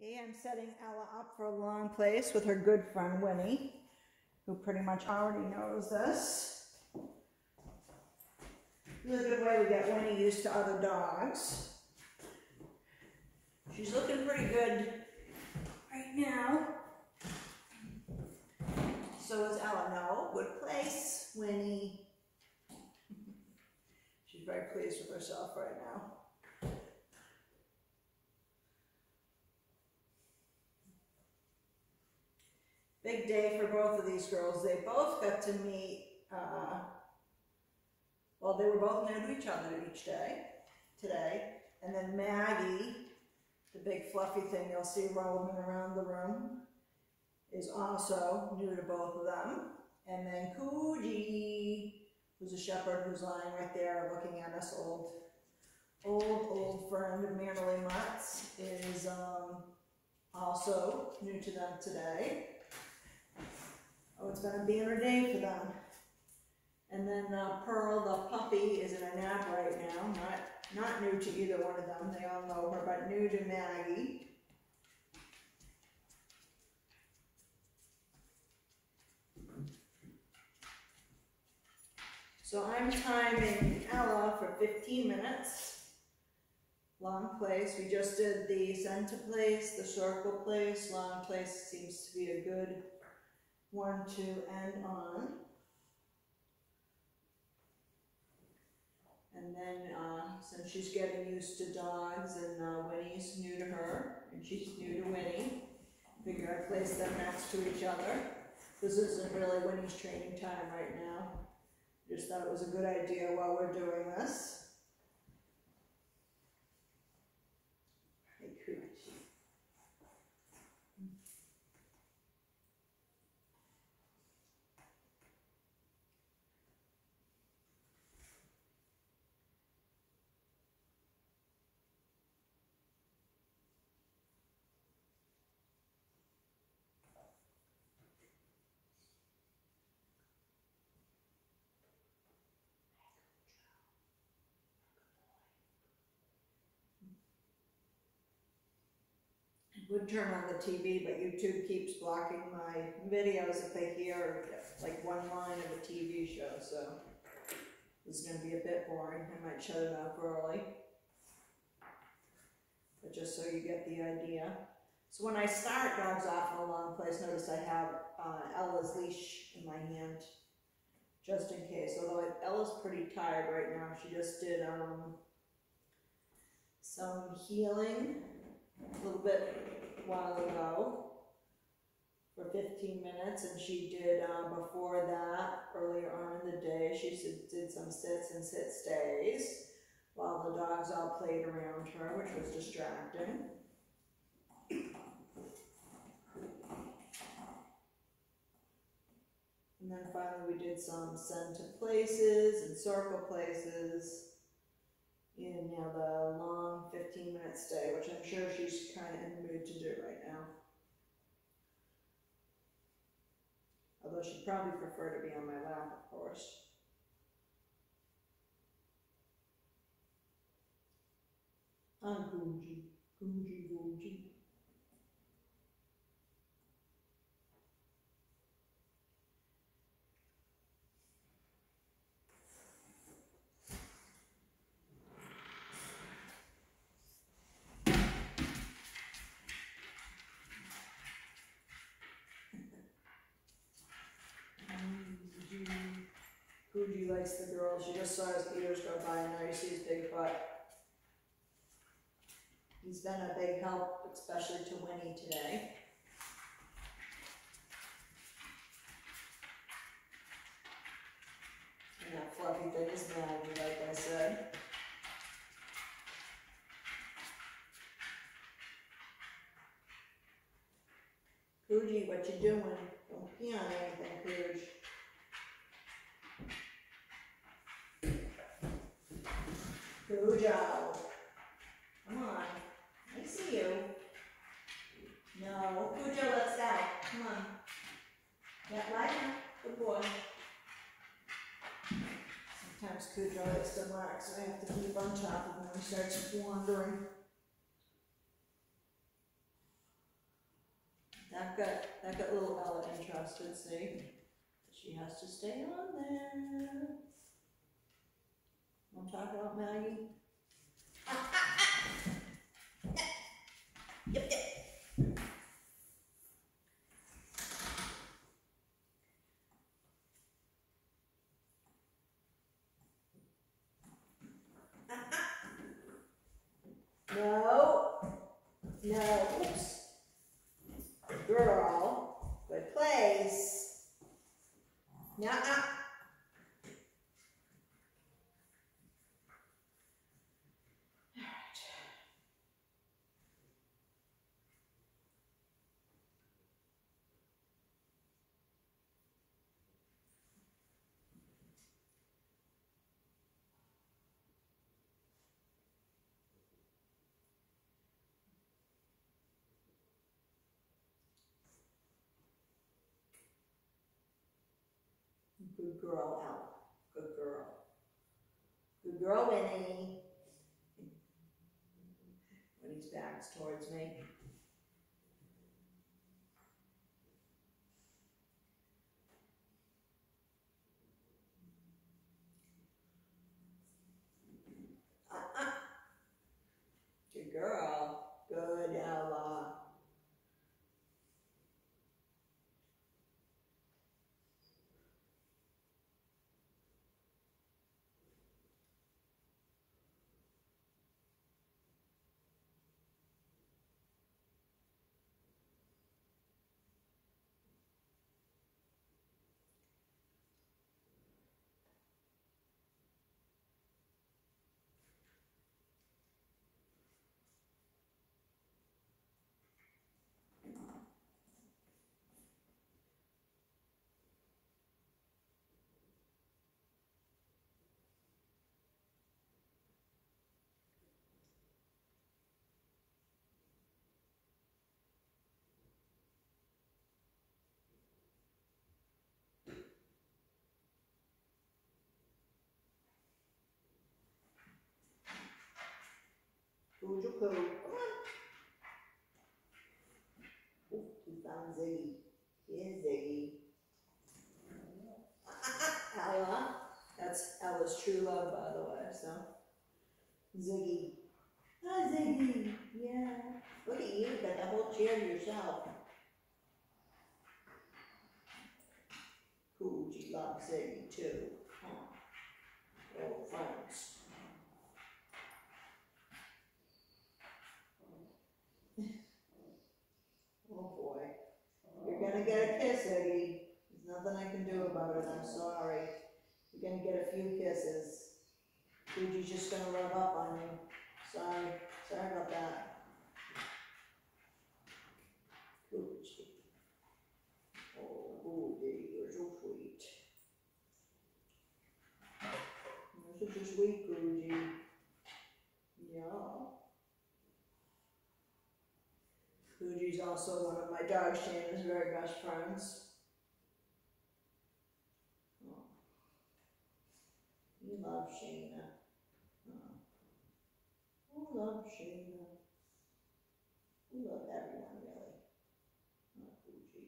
Okay, I'm setting Ella up for a long place with her good friend Winnie, who pretty much already knows this. This is a good way to get Winnie used to other dogs. She's looking pretty good right now. So is Ella. No, good place, Winnie. She's very pleased with herself right now. Big day for both of these girls. They both got to meet, well, they were both new to each other each day, today. And then Maggie, the big fluffy thing you'll see roaming around the room, is also new to both of them. And then Coogie, who's a shepherd who's lying right there looking at us, old friend of Mannerly Mutts, is also new to them today. Oh, it's been a banner day for them. And then Pearl, the puppy, is in a nap right now. Not new to either one of them. They all know her, but new to Maggie. So I'm timing Ella for 15 minutes. Long place. We just did the center place, the circle place. Long place seems to be a good one to end on. And then since she's getting used to dogs and Winnie's new to her and she's new to Winnie, figure I place them next to each other. This isn't really Winnie's training time right now. Just thought it was a good idea while we're doing this. Would turn on the TV, but YouTube keeps blocking my videos if they hear like one line of a TV show, so this is going to be a bit boring. I might shut it off early, but just so you get the idea. So when I start dogs off in a long place, notice I have Ella's leash in my hand, just in case. Although Ella's pretty tired right now. She just did some healing a little bit while ago for 15 minutes, and she did before that, earlier on in the day, she did some sits and sit stays while the dogs all played around her, which was distracting. And then finally we did some center places and circle places. And now the long 15-minute stay, which I'm sure she's kind of in the mood to do right now. Although she'd probably prefer to be on my lap, of course. Coogie, Coogie, Coogie. Coogie likes the girl. She just saw his ears go by, and now you see his big butt. He's been a big help, especially to Winnie today. And that fluffy thing is Maggie, like I said. Coogie, what you doing? Don't pee on anything, Cooge. Cujo. Come on. I see you. No. Cujo, let's go. Come on. Get right now. Good boy. Sometimes Cujo likes to bark, so I have to keep on top of him when he starts wandering. That got little Ella interested, see? She has to stay on there. Want to talk about Maggie? Yep, yep. No. No. Oops. Girl. Good place. Nuh-uh. Good girl, Ella. Good girl. Good girl, Winnie. Winnie's back's towards me. Good girl. Good, Ella. Who's your poo? Come on. Oh, we found Ziggy. Here's Ziggy. Ella. That's Ella's true love, by the way, so. Ziggy. Hi, Ziggy. Yeah. Look at you, got the whole chair to yourself. Coogee loves Ziggy too. Huh. Old friends. Oh boy. You're gonna get a kiss, Ziggy. There's nothing I can do about it, I'm sorry. You're gonna get a few kisses. Coogie's just gonna rub up on you. Sorry. Sorry about that. Coogee. Oh, Coogee, you're so sweet. You're such a sweet Coogee. Yeah. Coogie's also one of my dog Shayna's very best friends. Oh. You love Shayna. Oh. I love Shayna. We love everyone, really. Not Coogee.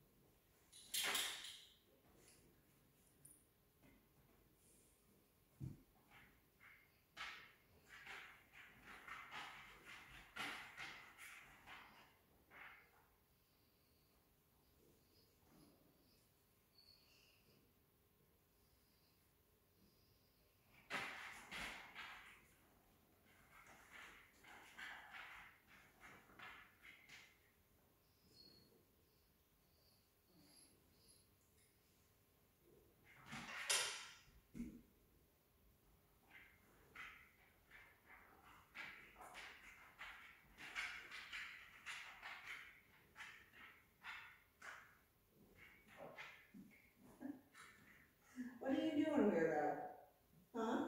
What are you doing, weirdo? Huh?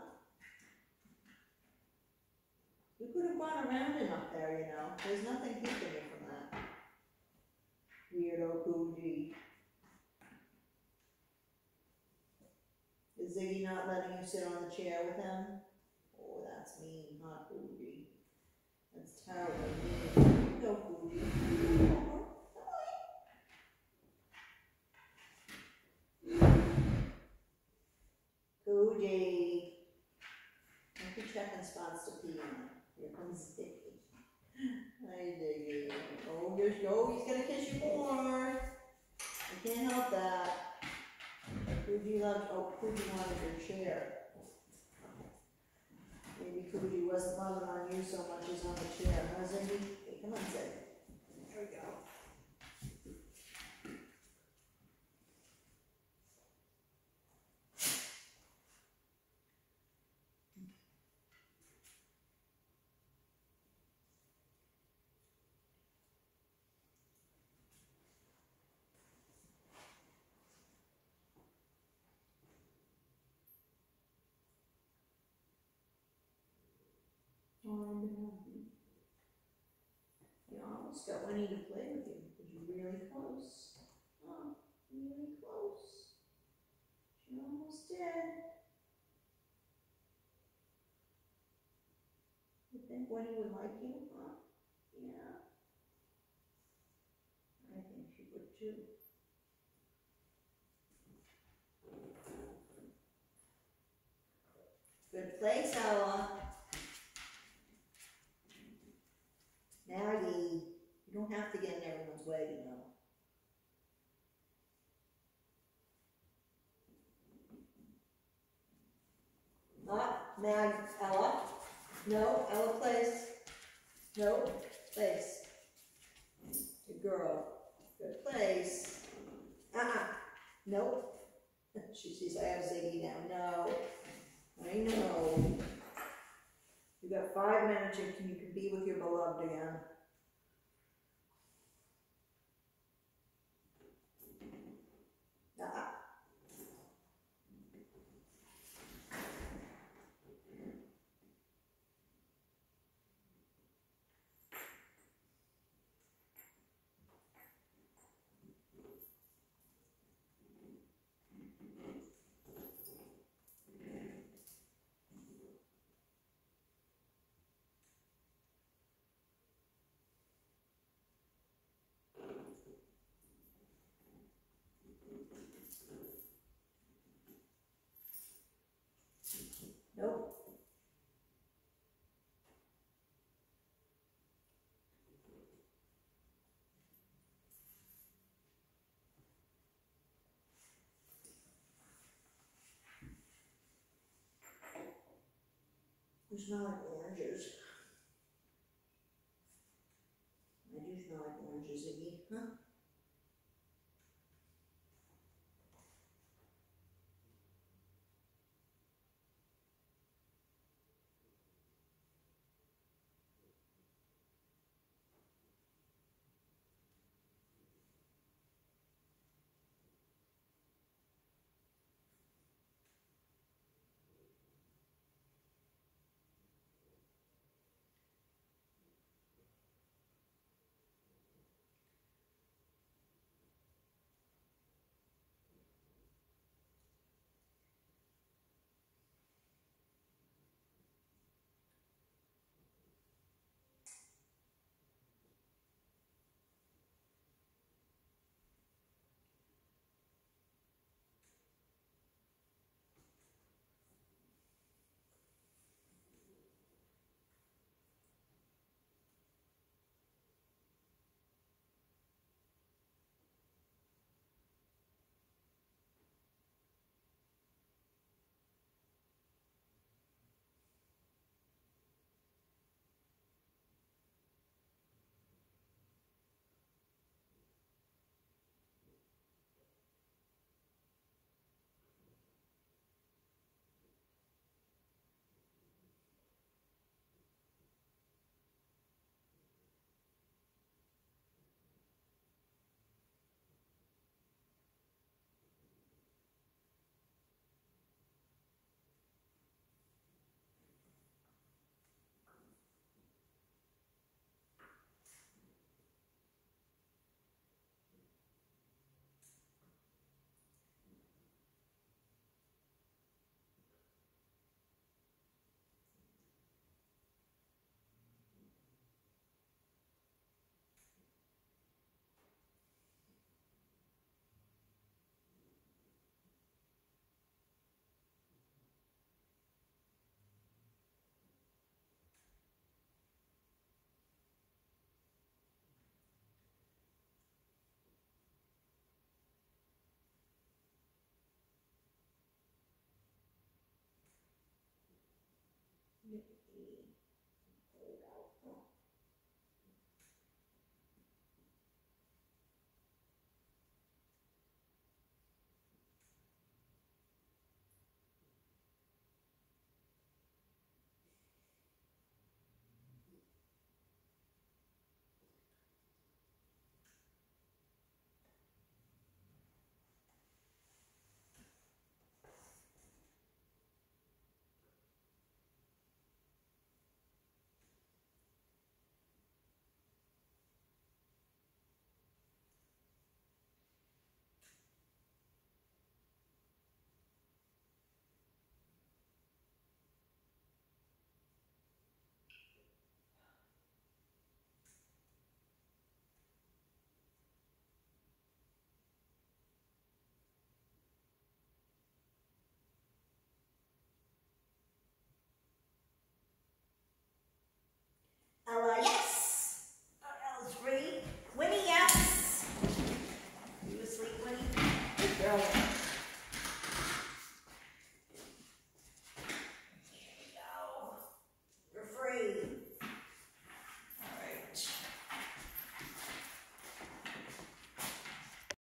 You could have gone around and up there, you know. There's nothing keeping you from that. Weirdo Coogee. Is Ziggy not letting you sit on the chair with him? Oh, that's mean, huh, Coogee? That's terribly mean. Go, Coogee. Come on. starts to pee on it. Here comes Ziggy. Hi, Ziggy. Oh, he's gonna kiss you more. I can't help that. Poogie loves, oh, Poogie wanted your chair. Maybe Poogie wasn't loving on you so much as on the chair, huh, Ziggy? Hey, come on, Ziggy. There we go. Oh, no. You almost got Winnie to play with you, because you're really close. Oh, really close. She almost did. You think Winnie would like you, huh? Yeah. I think she would too. Good place, Ella. Maggie, you don't have to get in everyone's way, you know. Mag, Ella. No, Ella place. No, place. Good girl. Good place. Nope. She sees I have Ziggy now. No. I know. You got 5 minutes, you can be with your beloved again. Nope. They smell like oranges. I do smell like oranges, Ziggy, huh?